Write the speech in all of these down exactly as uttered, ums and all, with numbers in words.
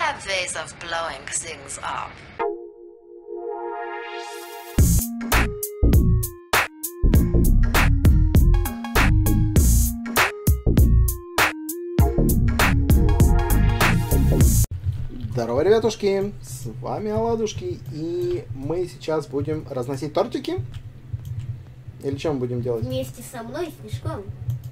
have ways of blowing things up. Здорово, ребятушки, с вами Оладушки, и мы сейчас будем разносить тортики. Или что мы будем делать? Вместе со мной и Снежком.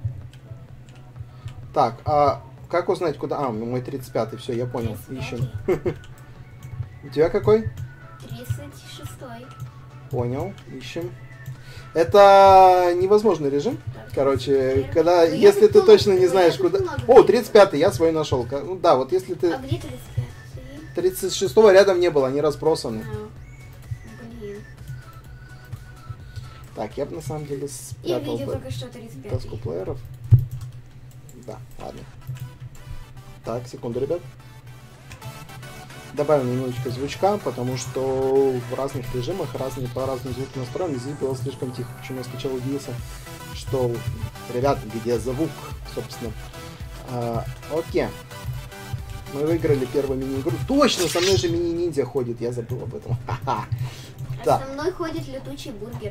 Так, а как узнать, куда... А, мой тридцать пятый, все, я понял, ищем. У тебя какой? тридцать шестой. Понял, ищем. Это невозможный режим. Короче, когда, если ты точно не знаешь, куда... О, тридцать пятый, я свой нашел. Ну да, вот если ты... А где тридцать пятый? тридцать шестого рядом не было, они разбросаны. А, блин. Так, я бы на самом деле Я спрятал видел бы только что тридцать пятый. доску плееров. Да, ладно. Так, секунду, ребят. Добавим немножечко звучка, потому что в разных режимах разные по разным звукам настроены. Здесь было слишком тихо. Почему я сначала удивился, что, ребят, где звук, собственно. А, окей. Мы выиграли первую мини-игру. Точно, со мной же мини-ниндзя ходит, я забыл об этом. Ха-ха. А Да. со мной ходит летучий бургер.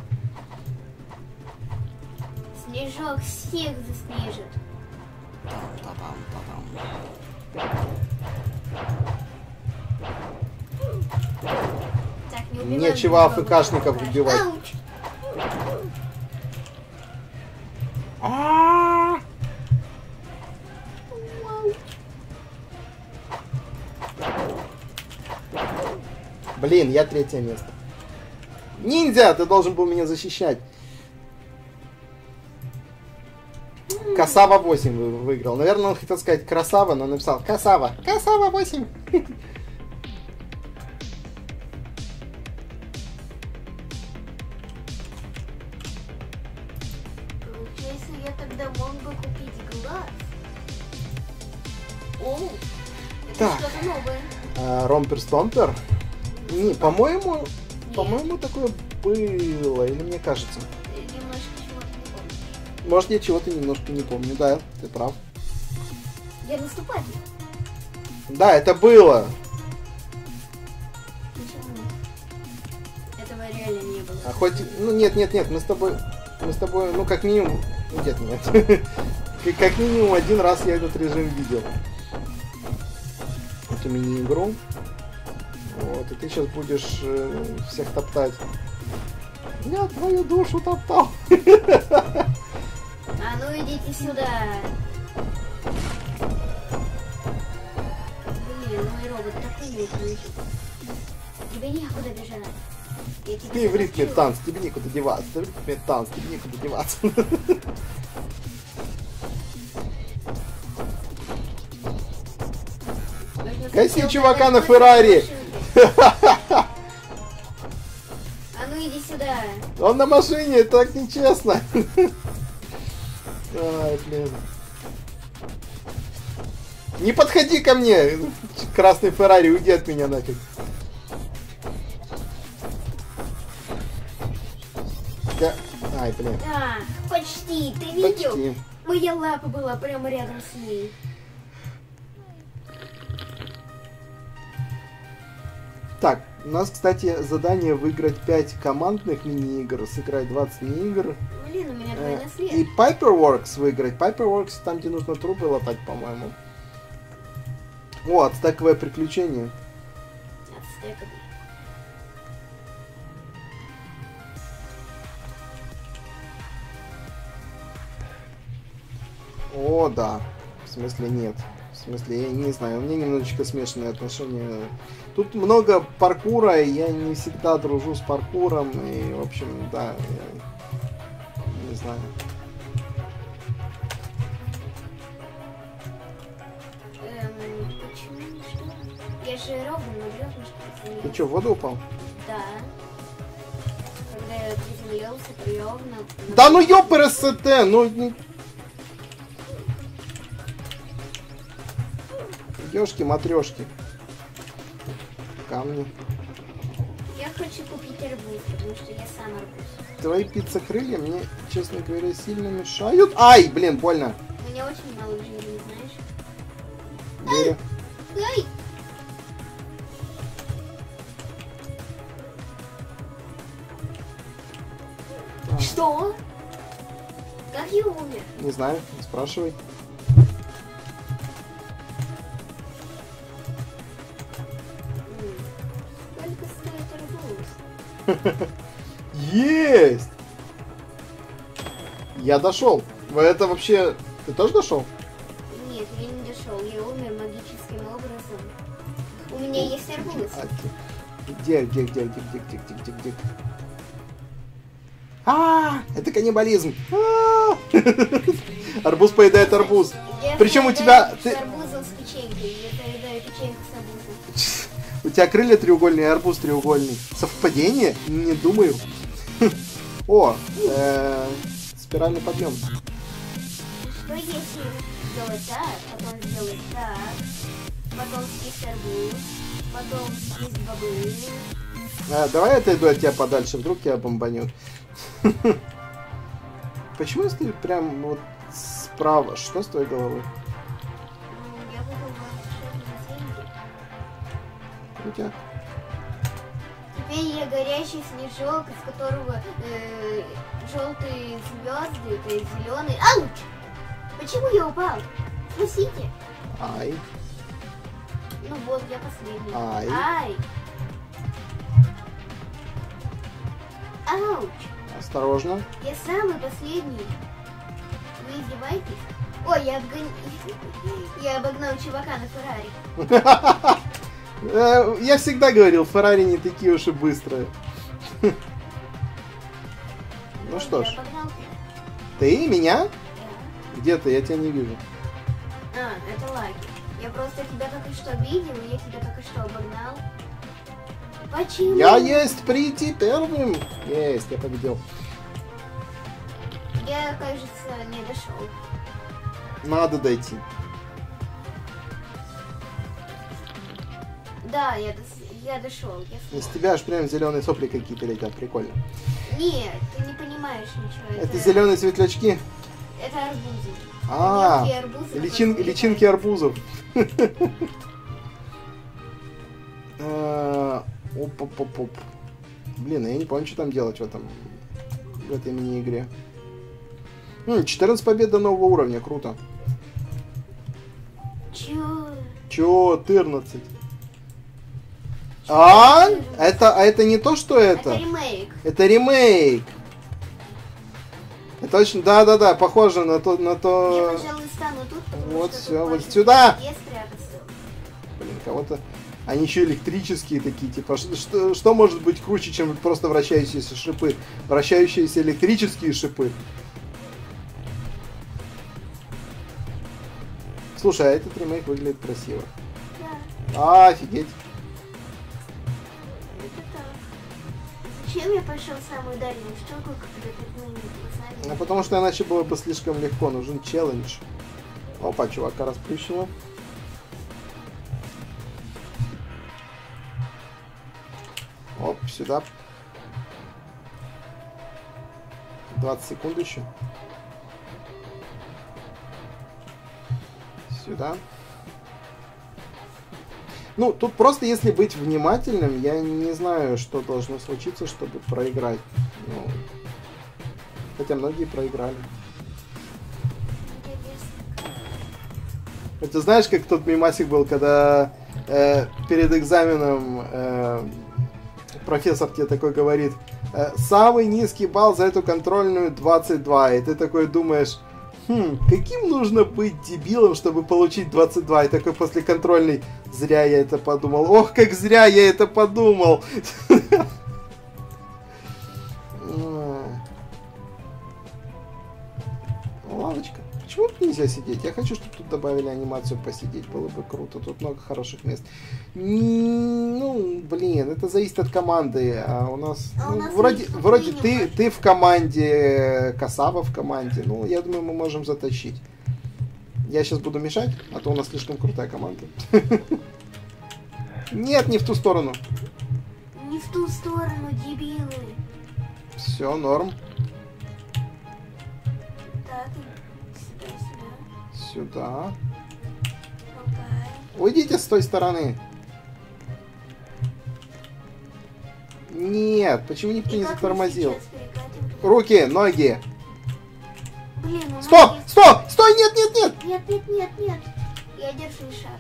Снежок всех заснежит. Так, не убивай Нечего друг АФКшников друга. убивать. Ауч! А-а-а! Блин, я третье место. Ниндзя, ты должен был меня защищать. Касава восемь вы- выиграл. Наверное, он хотел сказать красава, но написал Касава. Касава восемь. Получается, я тогда мог бы купить глаз. О, это Так. что-то новое. А, Ромпер Стомпер? Не, по-моему, Нет. по-моему, такое было, или мне кажется. Ты немножко чего-то не помнишь. Может, я чего-то немножко не помню, да, ты прав. Я наступатель. Да, это было. Почему? Этого реально не было. А хоть, ну нет, нет, нет, мы с тобой, мы с тобой, ну как минимум, нет, нет, Как- как минимум один раз я этот режим видел. Эту мини-игру. Вот, и ты сейчас будешь э, всех топтать. Я твою душу топтал. А ну идите сюда. Блин, мой робот такой медленный. Тебе некуда бежать. Я тебя Ты в ритме затопчу. танц, тебе некуда деваться. Ты в ритме танц, тебе некуда деваться. Нужно Гаси сначала чувака догнать на машину. Феррари. А ну иди сюда. Он на машине, так нечестно. Ай, блин. Не подходи ко мне, красный Феррари, уйди от меня нафиг. Я... Ай, блин. А, почти. Ты видел? Почти. Моя лапа была прямо рядом с ней. Так, у нас, кстати, задание выиграть пять командных мини-игр, сыграть двадцать мини-игр. Блин, у меня э, двойной след. И Piperworks выиграть. Piperworks там, где нужно трубы латать, по-моему. О, отстаковое приключение. Отстекай. О, да. В смысле нет. В смысле, я не знаю, у меня немножечко смешанные отношения. Тут много паркура, и я не всегда дружу с паркуром. И, в общем, да, я не знаю. Эм, почему? Что? Я же ровно на бревнышке. Ты что, в воду упал? Да. Когда я приземлился, бревна... Да ну ёпрст, ну... не- Ёшки-матрёшки. Камни. Я хочу купить арбуз, потому что я сам арбуз. Твои пицца-крылья мне, честно говоря, сильно мешают. Ай, блин, больно. У меня очень мало жизни, знаешь? Верю. Ай! Что? Как я умер? Не знаю, спрашивай. Сколько стоит арбуз? Есть! Я дошел. Это вообще... Ты тоже дошел? Нет, я не дошел. Я умер магическим образом. У меня есть арбуз. А, Где, где, где, где, где, где, где, где, где? А, это каннибализм. А! Арбуз поедает арбуз. Я Причем у поедаю тебя... ты- с арбузом с печенькой. Я поедаю печеньку с арбузом. У тебя крылья треугольные, арбуз треугольный. Совпадение? Не думаю. О, э, спиральный подъем. Что если сделать так, потом сделать так, потом съесть арбуз, потом съесть бобы? А, давай я отойду от тебя подальше, вдруг тебя бомбанет. Почему ты прям вот справа? Что с твоей головой? М, Я буду волшебные деньги. Крутяк. Теперь я горящий снежок, из которого э, желтые звезды, то есть зеленый. Ауч! Почему я упал? Спасите. Ай. Ну вот, я последний. Ай. Ай. Ауч! Осторожно. Я самый последний. Вы издеваетесь? Ой, я, обгон... я обогнал чувака на Феррари. Э, Я всегда говорил, Феррари не такие уж и быстрые. Ну Вот что я ж. обогнал тебя. Ты меня? Да. Где ты? Я тебя не вижу. А, это лаги. Я просто тебя только что видел, и я тебя только что обогнал. Почему? Я есть прийти первым. Есть, я победил. Я, кажется, не дошел. Надо дойти. Да, я, дос- я дошел. Я Из тебя аж прям зеленые сопли какие-то летят. Прикольно. Нет, ты не понимаешь ничего. Это зеленые светлячки. Это арбузы. А, Мелкие арбузы личин- просто личинки летают. арбузов. Э, Оп-оп-оп-оп. Блин, я не понял, что там делать в этом в этой мини-игре. М, четырнадцать побед до нового уровня, круто. Чё? четырнадцать. А? Это, а это не то, что Это это? ремейк. Это ремейк. Это очень, да-да-да, похоже на то, на Я, то... пожалуй, стану тут, потому Вот что всё, тут вот можно сюда. везде спрятаться. Блин, кого-то... Они еще электрические такие, типа, ш- что, что может быть круче, чем просто вращающиеся шипы? Вращающиеся электрические шипы. Слушай, а этот ремейк выглядит красиво. Да, Офигеть. это так. Зачем я пошел в самую дальнюю штуку, когда перед моими Ну, глазами? потому что иначе было бы слишком легко. Нужен челлендж. Опа, чувака расплющило. Оп, сюда. двадцать секунд еще. Сюда. Ну, тут просто, если быть внимательным, я не знаю, что должно случиться, чтобы проиграть. Ну, хотя многие проиграли. Это знаешь, как тот мемасик был, когда э, перед экзаменом э, профессор тебе такой говорит: э, самый низкий балл за эту контрольную двадцать два. И ты такой думаешь, хм, каким нужно быть дебилом, чтобы получить двадцать два? И такой после контрольной: зря я это подумал. Ох, как зря я это подумал. Лавочка. Почему тут нельзя сидеть? Я хочу, чтобы тут добавили анимацию посидеть. Было бы круто. Тут много хороших мест. М, Ну, блин, это зависит от команды. А у нас, А у ну, нас вроде, есть вроде кухня, ты, может. ты в команде, Касаба в команде. Ну, я думаю, мы можем затащить. Я сейчас буду мешать, а то у нас слишком крутая команда. Нет, не в ту сторону. Не в ту сторону, дебилы. Все, норм. Так, и сюда, сюда. Сюда. Окей. Уйдите с той стороны. Нет, почему никто И не как мы затормозил? сейчас перекатим Руки, ноги. Блин, у нас Стоп! есть- Стоп! Стой! Нет, нет, нет! Нет, нет, нет, нет. Я держу шар.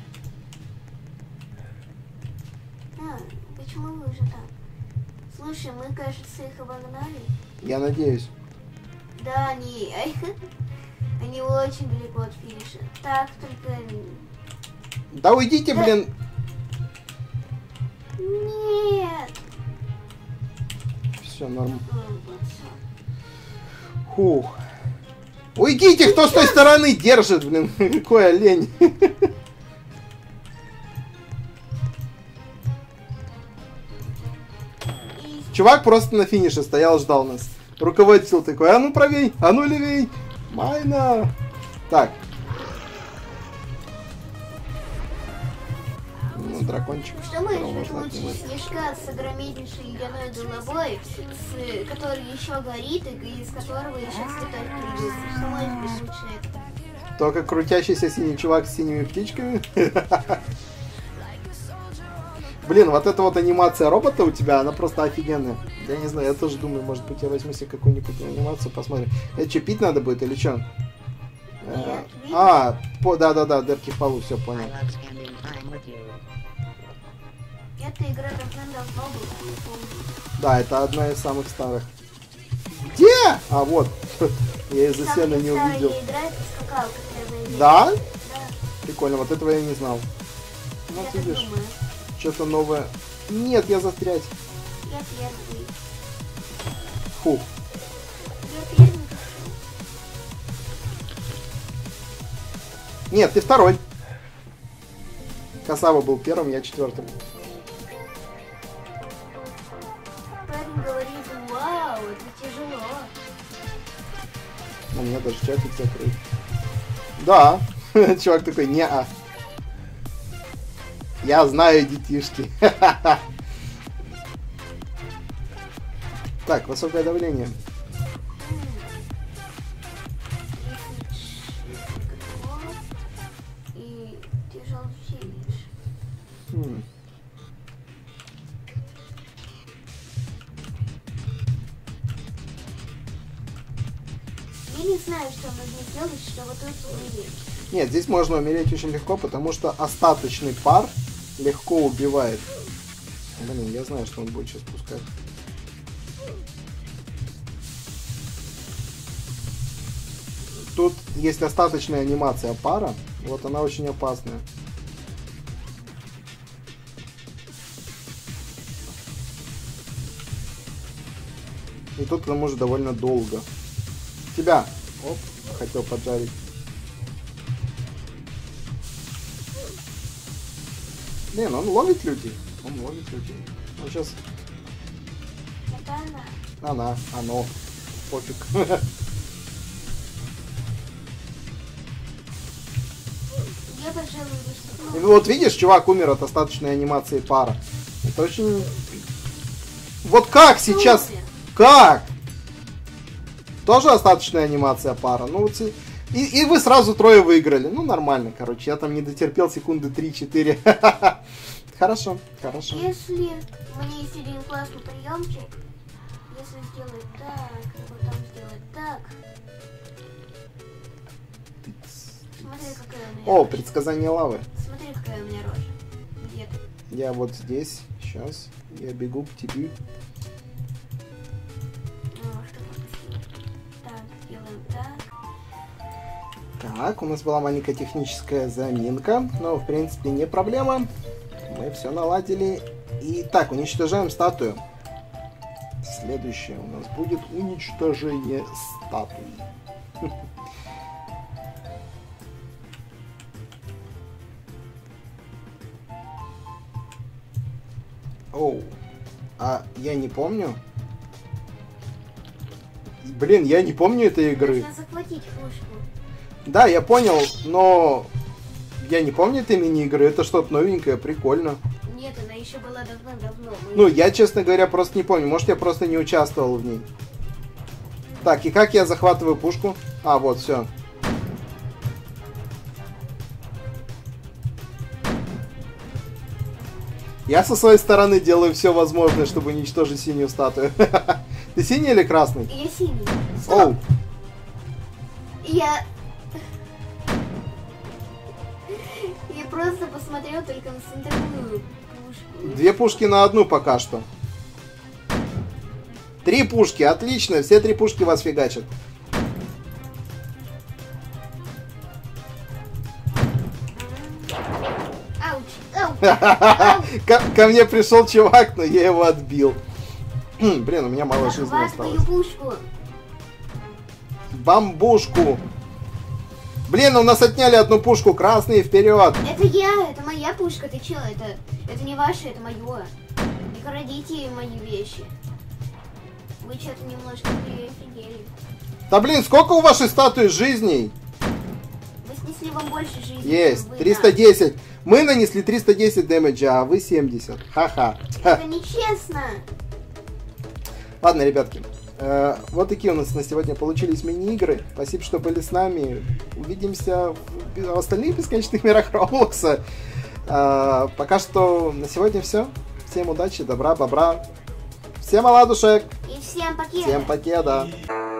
А, почему вы уже там? Слушай, мы, кажется, их обогнали. Я надеюсь. Да, они... Они очень далеко от финиша. Так, только... Да уйдите, Да. блин. Нет! Все, норм. Ой, вот всё. Фух. Уйдите, кто с той стороны держит, блин. Какой олень. И Чувак просто на финише стоял, ждал нас. Руководитель такой, а ну правей, а ну левей. Майна. Так. Ну, дракончик. что мы которого ждем можно лучше отнимать. снежка с огромнейшей ледяной головой, с, который еще горит и из которого еще цветок кружится? Что может быть лучше этого? Только крутящийся синий чувак с синими птичками. Блин, вот эта вот анимация робота у тебя, она просто офигенная. Я не знаю, я тоже думаю, может быть, я возьму себе какую-нибудь анимацию, посмотрим. Это что, пить надо будет или что? Нет, видишь? А, по, да-да-да, дырки в полу, все понял. I love spending time with you. Эта игра давно-давно была, не помню. Да, это одна из самых старых. Где? А, вот. Я из-за Самая сена не старая увидел. игра — это скакалка тревель. Да? Да, Прикольно, вот этого я не знал. я Вот так видишь, думаю. что-то новое. Нет, я застрять. Я первый. Фу. Я первый. Нет, ты второй. Касава был первым, я четвертым. Парень говорит, вау, это тяжело. У меня даже чатик закрыт. Да. Чувак такой, не-а. Я знаю, детишки. Так, высокое давление. И тяжелый финиш. М. Я не знаю, что нужно сделать, чтобы тут умереть. Нет, здесь можно умереть очень легко, потому что остаточный пар легко убивает. Блин, я знаю, что он будет сейчас пускать. Тут есть остаточная анимация пара. Вот она очень опасная. И тут она может довольно долго. Тебя! Оп, хотел поджарить. Блин, он ловит людей. Он ловит людей. Он сейчас... Это она. Она, оно. Пофиг. Я, пожалуй, И рискну. вот видишь, чувак умер от остаточной анимации пара. Это очень... Вот как сейчас? Супер. Как? Тоже остаточная анимация пара. Ну, вот и, и вы сразу трое выиграли. Ну, нормально, короче. Я там не дотерпел секунды три-четыре. Хорошо, хорошо. Если у меня есть один классный приемчик, если сделать так, и потом сделать так. Смотри, какая у меня О, рожа. предсказание лавы. Смотри, какая у меня рожа. Где ты? Я вот здесь. Сейчас. Я бегу к тебе. О, что пропустил. Так, делаем так. Так, у нас была маленькая техническая заминка. Но, в принципе, не проблема. Мы все наладили. И так, уничтожаем статую. Следующее у нас будет уничтожение статуи. Оу. А я не помню. Блин, я не помню этой игры. Нужно захватить пушку. Да, я понял, но я не помню этой мини-игры. Это что-то новенькое, прикольно. Нет, она еще была давно-давно. Мы- Ну, я, честно говоря, просто не помню. Может, я просто не участвовал в ней. Так, и как я захватываю пушку? А, вот, все. Я со своей стороны делаю все возможное, чтобы уничтожить синюю статую. Ты синий или красный? Я синий. Оу. Я... Я просто посмотрел только на центровую пушку. Две пушки на одну пока что. Три пушки, отлично, все три пушки вас фигачат. Ауч, ауч. Ко, ко мне пришел чувак, но я его отбил. Блин, у меня мало жизни Захват осталось. мою пушку. Бамбушку. Блин, у нас отняли одну пушку, красные вперед. Это я, это моя пушка, ты чё? Это, это не ваше, это мое. Не крадите мои вещи. Вы что-то немножко офигели. Да блин, сколько у вашей статуи жизней? Мы снесли вам больше жизни. Есть, чем вы триста нам. десять. Мы нанесли триста десять дэмэджа, а вы семьдесят. Ха-ха. Это нечестно. Ладно, ребятки. э, Вот такие у нас на сегодня получились мини-игры. Спасибо, что были с нами. Увидимся в остальных бесконечных мирах Роблокса. Э, Пока что на сегодня все. Всем удачи, добра, бобра. Всем оладушек. И всем покеда. Всем покеда.